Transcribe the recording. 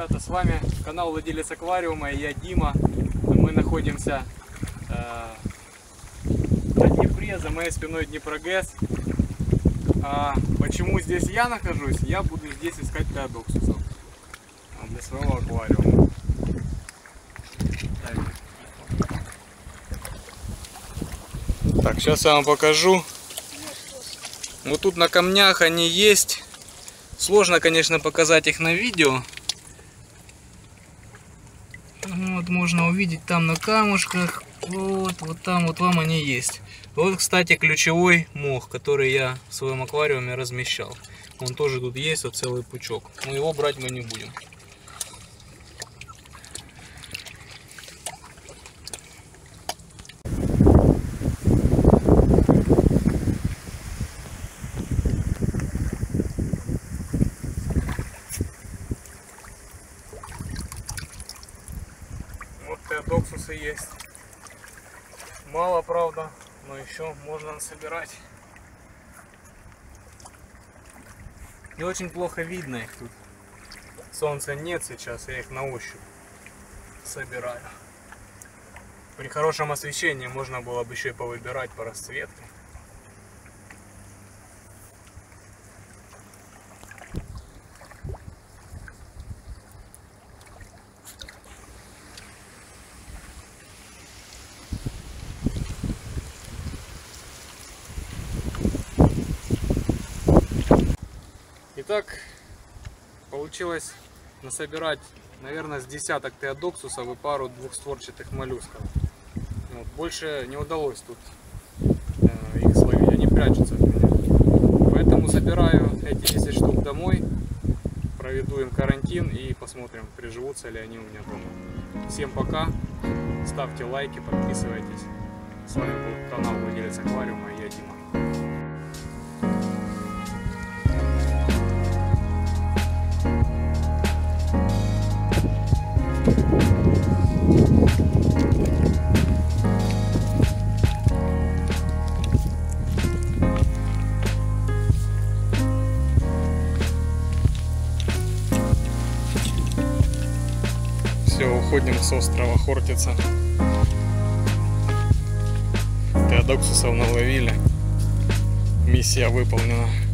ребята, с вами канал Владелец Аквариума, и я Дима. Мы находимся на Днепре, за моей спиной Днепрогэс. Почему здесь я нахожусь? Я буду здесь искать теодоксусов для своего аквариума. Так, сейчас я вам покажу. Вот тут на камнях они есть. Сложно, конечно, показать их на видео. Вот можно увидеть там на камушках. Вот там вот вам они есть. Вот, кстати, ключевой мох, который я в своем аквариуме размещал. Он тоже тут есть, вот целый пучок. Но его брать мы не будем. Вот теодоксусы есть. Мало, правда, но еще можно собирать. И очень плохо видно их тут. Солнца нет сейчас, я их на ощупь собираю. При хорошем освещении можно было бы еще и повыбирать по расцветке. Итак, получилось насобирать, наверное, с десяток теодоксусов и пару двухстворчатых моллюсков. Вот, больше не удалось тут их словить, они прячутся от меня. Поэтому забираю эти 10 штук домой, проведу им карантин и посмотрим, приживутся ли они у меня дома. Всем пока, ставьте лайки, подписывайтесь. С вами был канал Владелец Аквариума, и я Дима. Все, уходим с острова Хортица. Теодоксусов наловили. Миссия выполнена.